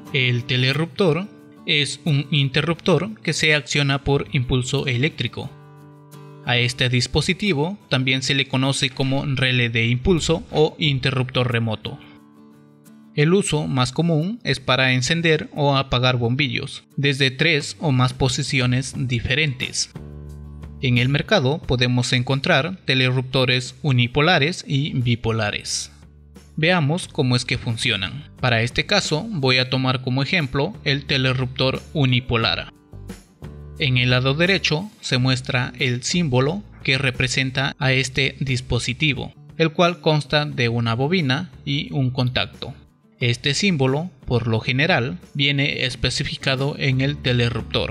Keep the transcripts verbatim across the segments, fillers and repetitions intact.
El telerruptor es un interruptor que se acciona por impulso eléctrico. A este dispositivo también se le conoce como relé de impulso o interruptor remoto. El uso más común es para encender o apagar bombillos, desde tres o más posiciones diferentes. En el mercado podemos encontrar telerruptores unipolares y bipolares. Veamos cómo es que funcionan. Para este caso voy a tomar como ejemplo el telerruptor unipolar. En el lado derecho se muestra el símbolo que representa a este dispositivo, el cual consta de una bobina y un contacto. Este símbolo, por lo general, viene especificado en el telerruptor.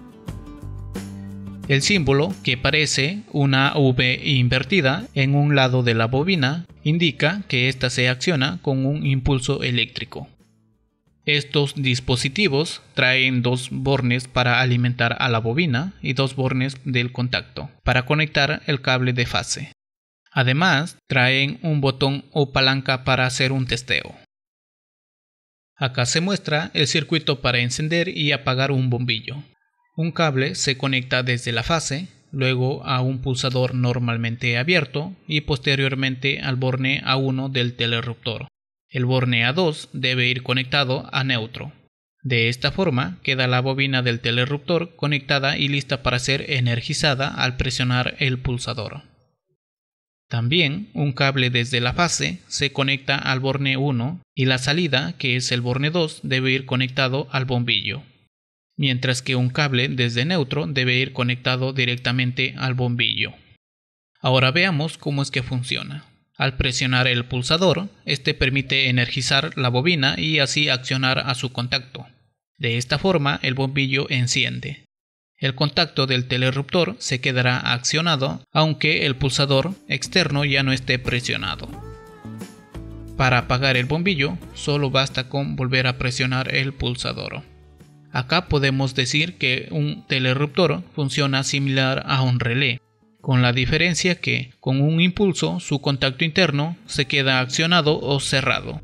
El símbolo, que parece una V invertida en un lado de la bobina, indica que ésta se acciona con un impulso eléctrico. Estos dispositivos traen dos bornes para alimentar a la bobina y dos bornes del contacto para conectar el cable de fase. Además, traen un botón o palanca para hacer un testeo. Acá se muestra el circuito para encender y apagar un bombillo. Un cable se conecta desde la fase, luego a un pulsador normalmente abierto y posteriormente al borne A uno del telerruptor. El borne A dos debe ir conectado a neutro. De esta forma queda la bobina del telerruptor conectada y lista para ser energizada al presionar el pulsador. También un cable desde la fase se conecta al borne uno y la salida, que es el borne dos, debe ir conectado al bombillo, mientras que un cable desde neutro debe ir conectado directamente al bombillo. Ahora veamos cómo es que funciona. Al presionar el pulsador, este permite energizar la bobina y así accionar a su contacto. De esta forma el bombillo enciende. El contacto del telerruptor se quedará accionado aunque el pulsador externo ya no esté presionado. Para apagar el bombillo solo basta con volver a presionar el pulsador. Acá podemos decir que un telerruptor funciona similar a un relé, con la diferencia que con un impulso su contacto interno se queda accionado o cerrado.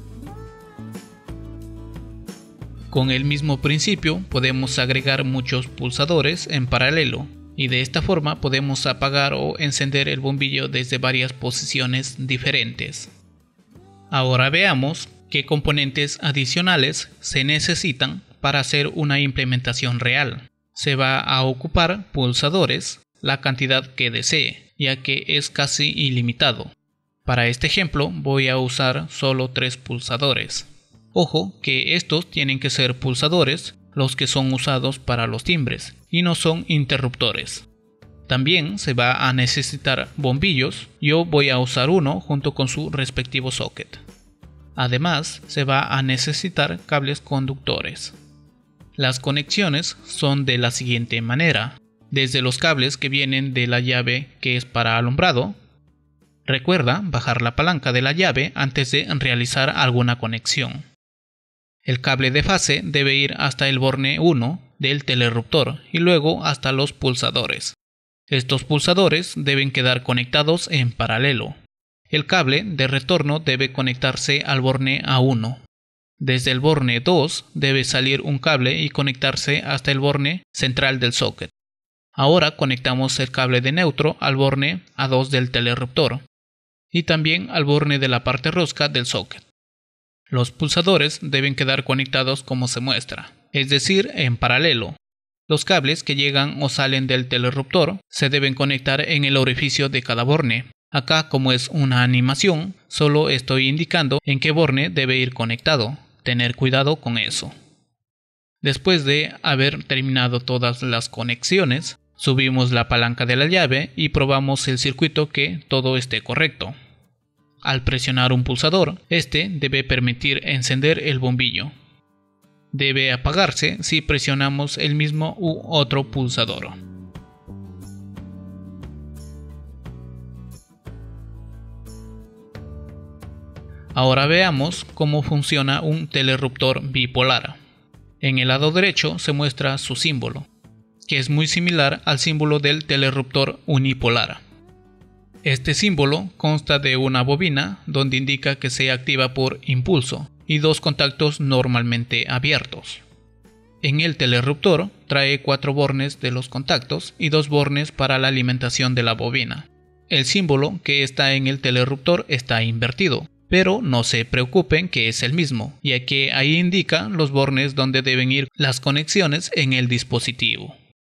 Con el mismo principio podemos agregar muchos pulsadores en paralelo y de esta forma podemos apagar o encender el bombillo desde varias posiciones diferentes. Ahora veamos qué componentes adicionales se necesitan para hacer una implementación real. Se va a ocupar pulsadores, la cantidad que desee, ya que es casi ilimitado. Para este ejemplo voy a usar solo tres pulsadores. Ojo que estos tienen que ser pulsadores, los que son usados para los timbres, y no son interruptores. También se va a necesitar bombillos, yo voy a usar uno junto con su respectivo socket. Además, se va a necesitar cables conductores. Las conexiones son de la siguiente manera, desde los cables que vienen de la llave que es para alumbrado. Recuerda bajar la palanca de la llave antes de realizar alguna conexión. El cable de fase debe ir hasta el borne uno del telerruptor y luego hasta los pulsadores. Estos pulsadores deben quedar conectados en paralelo. El cable de retorno debe conectarse al borne A uno. Desde el borne dos debe salir un cable y conectarse hasta el borne central del socket. Ahora conectamos el cable de neutro al borne A dos del telerruptor y también al borne de la parte rosca del socket. Los pulsadores deben quedar conectados como se muestra, es decir, en paralelo. Los cables que llegan o salen del telerruptor se deben conectar en el orificio de cada borne. Acá, como es una animación, solo estoy indicando en qué borne debe ir conectado. Tener cuidado con eso. Después de haber terminado todas las conexiones, subimos la palanca de la llave y probamos el circuito que todo esté correcto. Al presionar un pulsador, este debe permitir encender el bombillo. Debe apagarse si presionamos el mismo u otro pulsador. Ahora veamos cómo funciona un telerruptor bipolar. En el lado derecho se muestra su símbolo, que es muy similar al símbolo del telerruptor unipolar. Este símbolo consta de una bobina donde indica que se activa por impulso y dos contactos normalmente abiertos. En el telerruptor trae cuatro bornes de los contactos y dos bornes para la alimentación de la bobina. El símbolo que está en el telerruptor está invertido, pero no se preocupen que es el mismo, ya que ahí indica los bornes donde deben ir las conexiones en el dispositivo.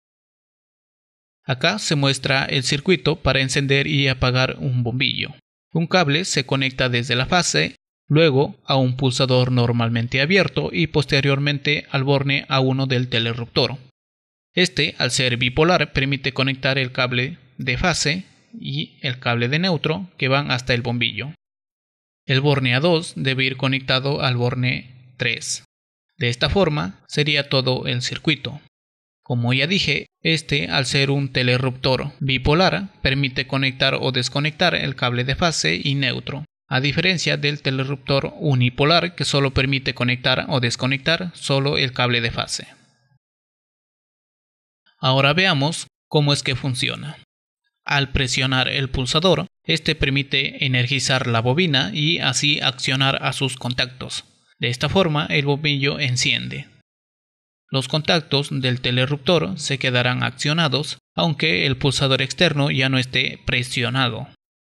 Acá se muestra el circuito para encender y apagar un bombillo. Un cable se conecta desde la fase, luego a un pulsador normalmente abierto y posteriormente al borne A uno del telerruptor. Este, al ser bipolar, permite conectar el cable de fase y el cable de neutro que van hasta el bombillo. El borne A dos debe ir conectado al borne tres. De esta forma sería todo el circuito. Como ya dije, este, al ser un telerruptor bipolar, permite conectar o desconectar el cable de fase y neutro, a diferencia del telerruptor unipolar que solo permite conectar o desconectar solo el cable de fase. Ahora veamos cómo es que funciona. Al presionar el pulsador, este permite energizar la bobina y así accionar a sus contactos. De esta forma el bombillo enciende. Los contactos del telerruptor se quedarán accionados, aunque el pulsador externo ya no esté presionado.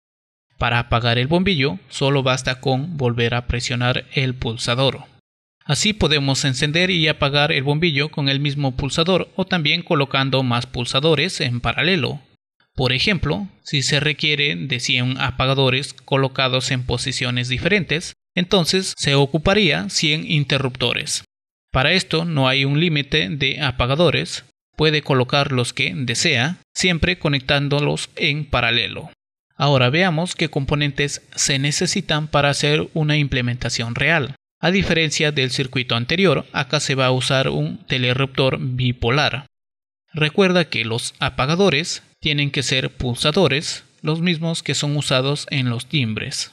Para apagar el bombillo, solo basta con volver a presionar el pulsador. Así podemos encender y apagar el bombillo con el mismo pulsador o también colocando más pulsadores en paralelo. Por ejemplo, si se requiere de cien apagadores colocados en posiciones diferentes, entonces se ocuparía cien interruptores. Para esto no hay un límite de apagadores, puede colocar los que desea, siempre conectándolos en paralelo. Ahora veamos qué componentes se necesitan para hacer una implementación real. A diferencia del circuito anterior, acá se va a usar un telerruptor bipolar. Recuerda que los apagadores tienen que ser pulsadores, los mismos que son usados en los timbres.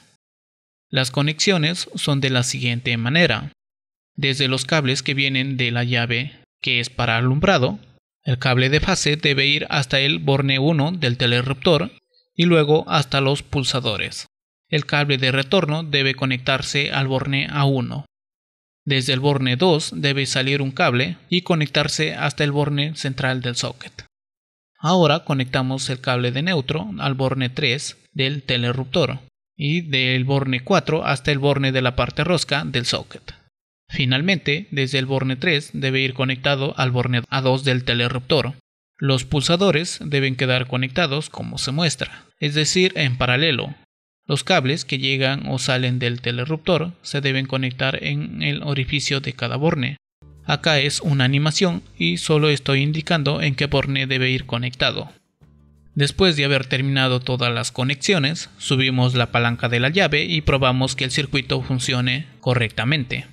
Las conexiones son de la siguiente manera. Desde los cables que vienen de la llave que es para alumbrado, el cable de fase debe ir hasta el borne uno del telerruptor y luego hasta los pulsadores. El cable de retorno debe conectarse al borne A uno. Desde el borne dos debe salir un cable y conectarse hasta el borne central del socket. Ahora conectamos el cable de neutro al borne tres del telerruptor y del borne cuatro hasta el borne de la parte rosca del socket. Finalmente, desde el borne tres debe ir conectado al borne A dos del telerruptor. Los pulsadores deben quedar conectados como se muestra, es decir, en paralelo. Los cables que llegan o salen del telerruptor se deben conectar en el orificio de cada borne. Acá es una animación y solo estoy indicando en qué borne debe ir conectado. Después de haber terminado todas las conexiones, subimos la palanca de la llave y probamos que el circuito funcione correctamente.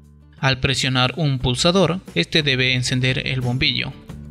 Al presionar un pulsador, este debe encender el bombillo.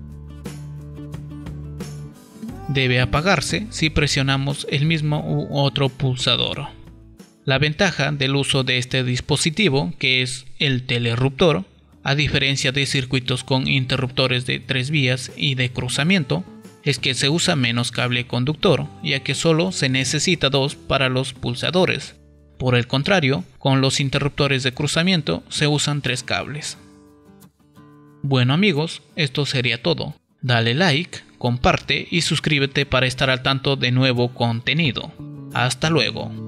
Debe apagarse si presionamos el mismo u otro pulsador. La ventaja del uso de este dispositivo, que es el telerruptor, a diferencia de circuitos con interruptores de tres vías y de cruzamiento, es que se usa menos cable conductor, ya que solo se necesita dos para los pulsadores. Por el contrario, con los interruptores de cruzamiento se usan tres cables. Bueno amigos, esto sería todo. Dale like, comparte y suscríbete para estar al tanto de nuevo contenido. Hasta luego.